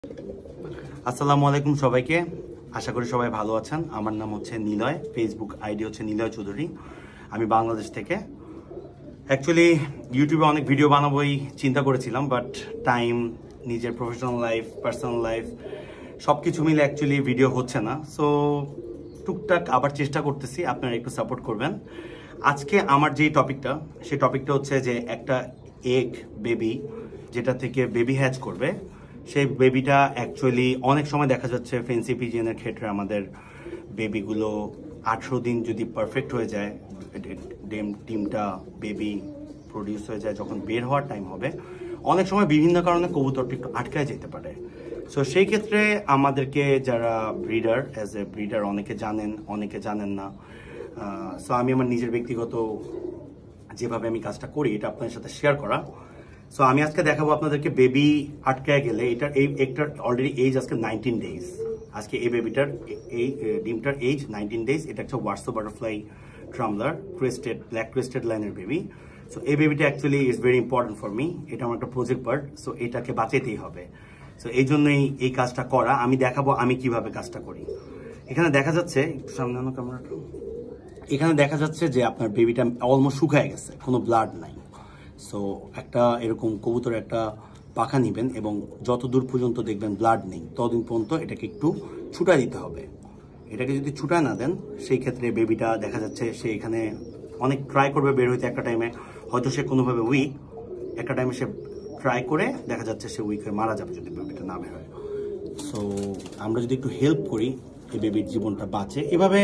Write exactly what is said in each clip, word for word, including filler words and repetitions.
আসসালামু আলাইকুম সবাইকে। আশা করি সবাই ভালো আছেন। আমার নাম হচ্ছে নিলয়, ফেসবুক আইডি হচ্ছে নিলয় চৌধুরী। আমি বাংলাদেশ থেকে অ্যাকচুয়ালি ইউটিউবে অনেক ভিডিও বানাবোই চিন্তা করেছিলাম, বাট টাইম, নিজের প্রফেশনাল লাইফ, পার্সোনাল লাইফ সব কিছু মিলে অ্যাকচুয়ালি ভিডিও হচ্ছে না। সো টুকটাক আবার চেষ্টা করতেছি, আপনারা একটু সাপোর্ট করবেন। আজকে আমার যেই টপিকটা, সেই টপিকটা হচ্ছে যে একটা এগ বেবি যেটা থেকে বেবি হ্যাচ করবে, সেই বেবিটা অ্যাকচুয়ালি অনেক সময় দেখা যাচ্ছে ফেন্সি পিজিয়নের ক্ষেত্রে আমাদের বেবিগুলো আঠেরো দিন যদি পারফেক্ট হয়ে যায়, ডিম ডিমটা বেবি প্রডিউস হয়ে যায়, যখন বের হওয়ার টাইম হবে অনেক সময় বিভিন্ন কারণে কবুতরটা একটু আটকায় যেতে পারে। সো সেই ক্ষেত্রে আমাদেরকে যারা ব্রিডার, অ্যাজ এ ব্রিডার অনেকে জানেন, অনেকে জানেন না। সো আমি আমার নিজের ব্যক্তিগত যেভাবে আমি কাজটা করি এটা আপনাদের সাথে শেয়ার করা। সো আমি আজকে দেখাবো আপনাদেরকে বেবি আটকায় গেলে, এটার এই একটার অলরেডি এজ আজকে নাইনটিন ডেজ। আজকে এই বেবিটার এই ডিমটার এজ নাইনটিন ডেজ। এটা হচ্ছে Warsaw butterfly tumbler crested, black crested লাইনের বেবি। সো এই বেবিটা actually is very important for me. এটা আমার একটা প্রজেক্ট বার্ড, সো এটাকে বাঁচাতেই হবে। সো এই জন্যই এই কাজটা করা। আমি দেখাবো আমি কিভাবে কাজটা করি। এখানে দেখা যাচ্ছে, একটু সামনে আনো ক্যামেরাটা, এখানে দেখা যাচ্ছে যে আপনার বেবিটা অলমোস্ট শুকায় গেছে, কোনো ব্লাড নাই। সো একটা এরকম কবুতরের একটা পাখা নেবেন এবং যত দূর পর্যন্ত দেখবেন ব্লাড নেই ততদিন পর্যন্ত এটাকে একটু ছুটা দিতে হবে। এটাকে যদি ছুটা না দেন সেই ক্ষেত্রে বেবিটা দেখা যাচ্ছে সে এখানে অনেক ট্রাই করবে বের হইতে, একটা টাইমে হয়তো সে কোনোভাবে উইক, একটা টাইমে সে ট্রাই করে দেখা যাচ্ছে সে উইক হয়ে মারা যাবে যদি বেবিটা না বের হয়। সো আমরা যদি একটু হেল্প করি এই বেবির জীবনটা বাঁচে। এভাবে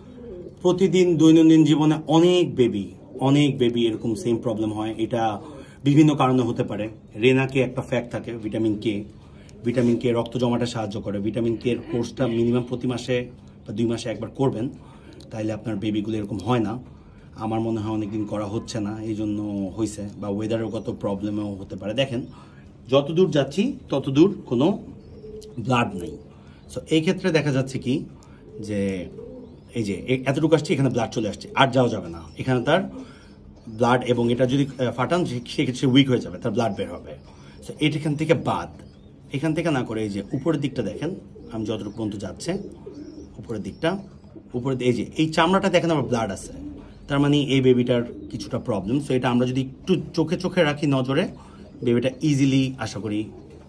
প্রতিদিন দৈনন্দিন জীবনে অনেক বেবি অনেক বেবি এরকম সেম প্রবলেম হয়। এটা বিভিন্ন কারণে হতে পারে। রেনাকে একটা ফ্যাক্ট থাকে, ভিটামিন কে। ভিটামিন কে রক্ত জমাতে সাহায্য করে। ভিটামিন কে এর কোর্সটা মিনিমাম প্রতি মাসে বা দুই মাসে একবার করবেন, তাইলে আপনার বেবিগুলো এরকম হয় না। আমার মনে হয় অনেকদিন করা হচ্ছে না, এই জন্য হয়েছে, বা ওয়েদারের কত প্রবলেমেও হতে পারে। দেখেন যত দূর যাচ্ছি তত দূর কোনো ব্লাড নেই। সো এই ক্ষেত্রে দেখা যাচ্ছে কি যে এই যে এতটুকু আসছে, এখানে ব্লাড চলে আসছে, আর যাওয়া যাবে না। এখানে তার ব্লাড, এবং এটা যদি ফাটান সেক্ষেত্রে উইক হয়ে যাবে, তার ব্লাড বের হবে। সো এখান থেকে বাদ, এখান থেকে না করে এই যে উপরের দিকটা দেখেন, আমি যতটুকু পর্যন্ত যাচ্ছে উপরের দিকটা, উপরে এই যে এই চামড়াটা দেখেন আমার ব্লাড আছে, তার মানে এই বেবিটার কিছুটা প্রবলেম। সো এটা আমরা যদি একটু চোখে চোখে রাখি নজরে, বেবিটা ইজিলি আশা করি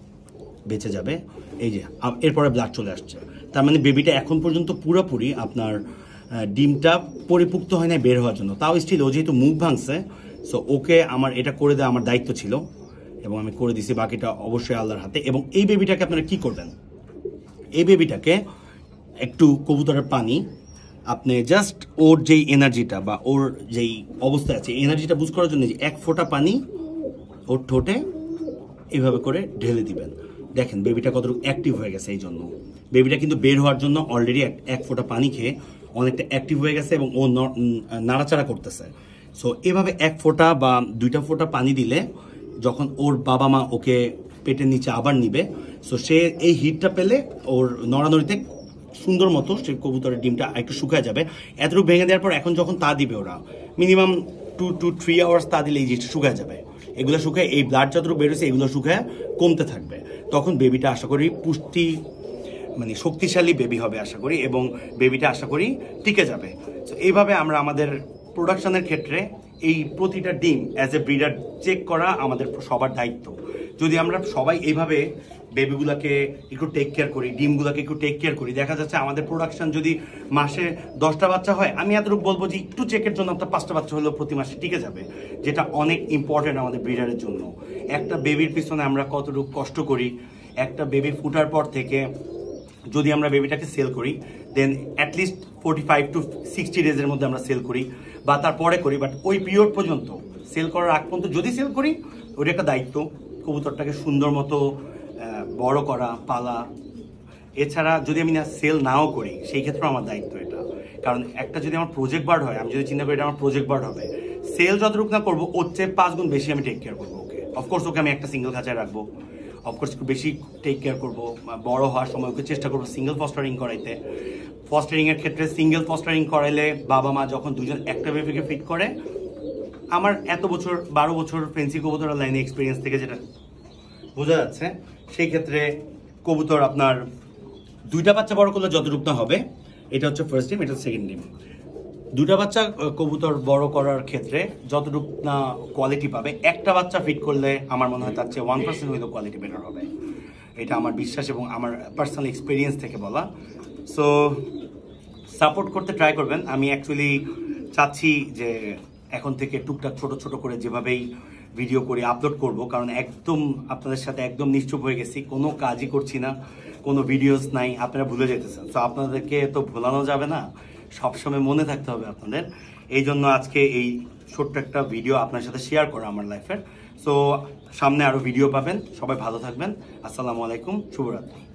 বেঁচে যাবে। এই যে এরপরে ব্লাড চলে আসছে, তার মানে বেবিটা এখন পর্যন্ত পুরোপুরি আপনার ডিমটা পরিপুক্ত হয় না বের হওয়ার জন্য। তাও স্টিল ও যেহেতু মুখ ভাঙছে, সো ওকে আমার এটা করে দেওয়া আমার দায়িত্ব ছিল এবং আমি করে দিছি। বাকিটা অবশ্যই আল্লাহর হাতে। এবং এই বেবিটাকে আপনারা কি করবেন, এই বেবিটাকে একটু কবুতরের পানি, আপনি জাস্ট ওর যেই এনার্জিটা বা ওর যেই অবস্থা আছে এনার্জিটা বুঝ করার জন্য যে এক ফোঁটা পানি ওর ঠোঁটে এইভাবে করে ঢেলে দিবেন। দেখেন বেবিটা কতটুকু অ্যাক্টিভ হয়ে গেছে। এই জন্য বেবিটা কিন্তু বের হওয়ার জন্য অলরেডি এক ফোঁটা পানি খেয়ে অনেকটা অ্যাক্টিভ হয়ে গেছে এবং ও নাড়াচাড়া করতেছে। সো এভাবে এক ফোঁটা বা দুইটা ফোঁটা পানি দিলে যখন ওর বাবা মা ওকে পেটের নিচে আবার নিবে, সো সে এই হিটটা পেলে ওর নড়ানড়িতে সুন্দর মতো সে কবুতরের ডিমটা একটু শুকায় যাবে। এতটুকু ভেঙে দেওয়ার পর এখন যখন তা দিবে ওরা minimum two to three hours তা দিলে এই জিনিসটা শুকায় যাবে। এগুলো শুকায় এই ব্লাড যতটুকু বেরোছে এগুলো শুকায় কমতে থাকবে। তখন বেবিটা আশা করি পুষ্টি মানে শক্তিশালী বেবি হবে আশা করি, এবং বেবিটা আশা করি টিকে যাবে। তো এইভাবে আমরা আমাদের প্রোডাকশনের ক্ষেত্রে এই প্রতিটা ডিম অ্যাজ এ ব্রিডার চেক করা আমাদের সবার দায়িত্ব। যদি আমরা সবাই এইভাবে বেবিগুলোকে একটু টেক কেয়ার করি, ডিমগুলোকে একটু টেক কেয়ার করি, দেখা যাচ্ছে আমাদের প্রোডাকশন যদি মাসে দশটা বাচ্চা হয়, আমি এতটুকু বলবো যে একটু চেকের জন্য আপনার পাঁচটা বাচ্চা হলেও প্রতি মাসে টিকে যাবে, যেটা অনেক ইম্পর্টেন্ট আমাদের ব্রিডারের জন্য। একটা বেবির পিছনে আমরা কতটুকু কষ্ট করি, একটা বেবি ফুটার পর থেকে যদি আমরা বেবিটাকে সেল করি, then at least forty five to sixty ডেজের মধ্যে আমরা সেল করি বা তারপরে করি, বাট ওই পিরিয়ড পর্যন্ত সেল করার আগ পর্যন্ত যদি সেল করি, ওটা একটা দায়িত্ব কবুতরটাকে সুন্দর মতো বড় করা, পালা। এছাড়া যদি আমি না সেল নাও করি সেই ক্ষেত্রেও আমার দায়িত্ব এটা, কারণ একটা যদি আমার প্রজেক্ট বার্ড হয়, আমি যদি চিন্তা করি এটা আমার প্রজেক্ট বার্ড হবে, সেল যতটুকু না করবো ওর চেয়ে পাঁচ গুণ বেশি আমি টেক কেয়ার করবো ওকে। অফকোর্স ওকে আমি একটা সিঙ্গেল খাঁচায় রাখবো, অফকোর্স একটু বেশি টেক কেয়ার করবো, বড় হওয়ার সময় ওকে চেষ্টা করবো সিঙ্গেল ফস্টারিং করাইতে। ফস্টারিং এর ক্ষেত্রে সিঙ্গেল ফস্টারিং করাইলে বাবা মা যখন দুজন একটা বেবিকে ফিট করে, আমার এত বছর বারো বছর ফেন্সি কবুতরের লাইনে এক্সপিরিয়েন্স থেকে যেটা বোঝা যাচ্ছে, সেই ক্ষেত্রে কবুতর আপনার দুইটা বাচ্চা বড় করলে যতটুকু না হবে, এটা হচ্ছে ফার্স্ট ডিম, এটা সেকেন্ড ডিম। দুটা বাচ্চা কবুতর বড় করার ক্ষেত্রে যতটুকু না কোয়ালিটি পাবে, একটা বাচ্চা ফিট করলে আমার মনে হয় তার চেয়ে ওয়ান পার্সেন্ট হইলেও কোয়ালিটি বেটার হবে। এটা আমার বিশ্বাস এবং আমার পার্সোনাল এক্সপিরিয়েন্স থেকে বলা। সো সাপোর্ট করতে ট্রাই করবেন। আমি অ্যাকচুয়ালি চাচ্ছি যে এখন থেকে টুকটাক ছোট ছোট করে যেভাবেই ভিডিও করে আপলোড করব, কারণ একদম আপনাদের সাথে একদম নিশ্চুপ হয়ে গেছি, কোনো কাজই করছি না, কোনো ভিডিওস নাই, আপনারা ভুলে যেতেছেন। তো আপনাদেরকে তো ভোলানো যাবে না, সবসময় মনে থাকতে হবে আপনাদের। এই জন্য আজকে এই ছোট্ট একটা ভিডিও আপনার সাথে শেয়ার করা আমার লাইফের। সো সামনে আরও ভিডিও পাবেন। সবাই ভালো থাকবেন। আসসালামু আলাইকুম, শুভরাত্রি।